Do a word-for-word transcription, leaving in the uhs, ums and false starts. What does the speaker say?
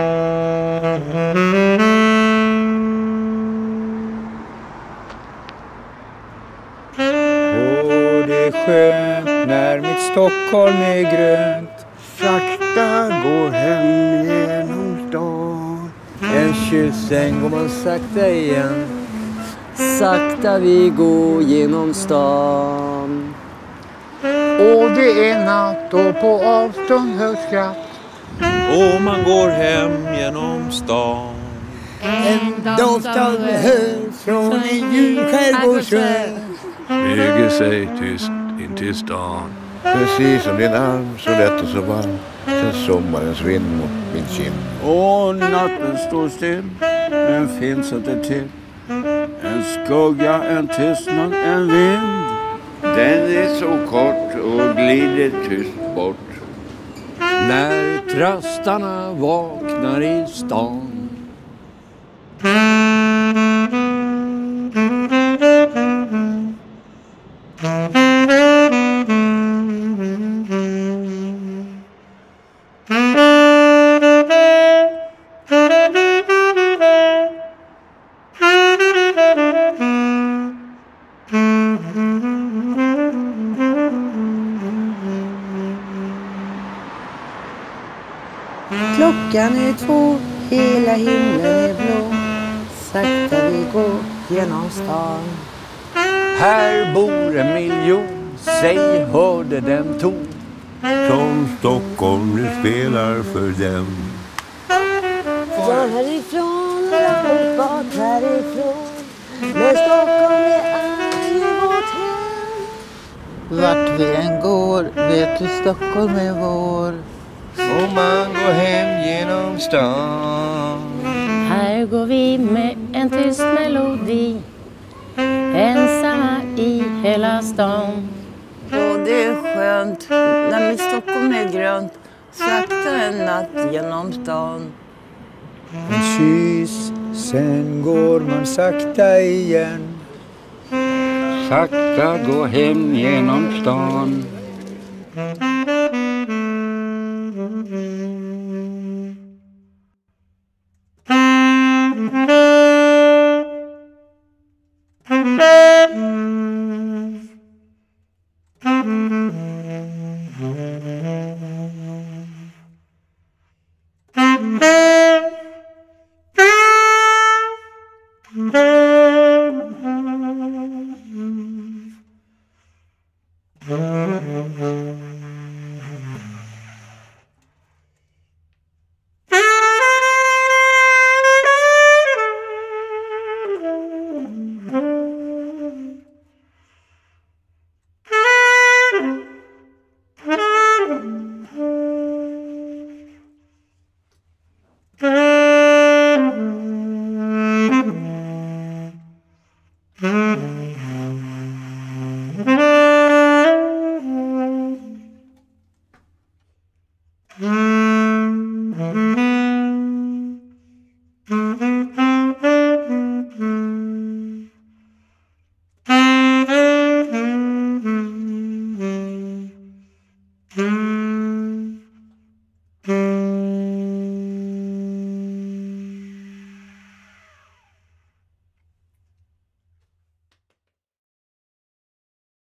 Och det är skönt när mitt Stockholm är grönt. Sakta gå hem genom stan. En kyss, sen går man sakta igen. Sakta vi går genom stan. Och det är natt och på avstånd hörs skratt. Och man går hem genom stan. En doft av hö från en julskärgårdsö lägger sig tyst in till stan. Precis som din arm, så lätt och så varm. Sen sommarens vind mot min kind. Och natten står still, men finns inte till. En skugga, en tystnad, en vind. Den är så kort och glider tyst bort. När tröstarna vaknar i stan. Klockan är två, hela himlen är blå. Sakta vi går genom stan. Här bor en miljon, säg hörde den ton. Som Stockholm nu spelar för dem. Dra härifrån, långt bort härifrån. Men Stockholm är ju vårt hem. Vart vi än går vet du Stockholm är vår. Och man går hem genom stan. Här går vi med en tyst melodi, ensamma i hela stan. Och det är skönt när mitt Stockholm är grönt. Sakta en natt genom stan. En kyss, sen går man sakta igen. Sakta gå hem genom stan.